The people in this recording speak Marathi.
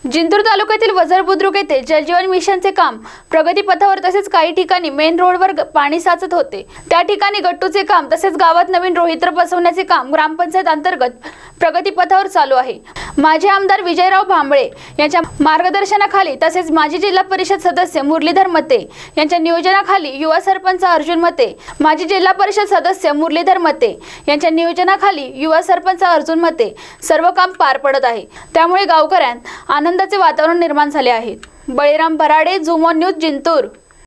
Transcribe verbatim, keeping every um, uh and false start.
जिंतूर तालुक्यातील वझर बुद्रुक येथे जलजीवन मिशनचे काम प्रगतीपथावर तसेच काही ठिकाणी मेन रोडवर पाणी साचत होते। त्या ठिकाणी गट्टूचे काम तसेच गावात नवीन रोहित्र बसवण्याचे काम ग्रामपंचायत अंतर्गत प्रगतीपथावर चालू आहे। माजी आमदार विजयराव भांबळे यांच्या मार्गदर्शनाखाली तसेच माजी जिल्हा परिषद सदस्य मुरलीधर मते यांच्या नियोजनाखाली युवा सरपंच अर्जुन मते, माजी जिल्हा परिषद सदस्य मुरलीधर मते यांच्या नियोजनाखाली युवा सरपंच अर्जुन मते सर्व काम पार पडत आहे। त्यामुळे गावकऱ्यांत आनंदाचे वातावरण निर्माण झाले आहे। Baliram Barade, zoom on news, Jintur.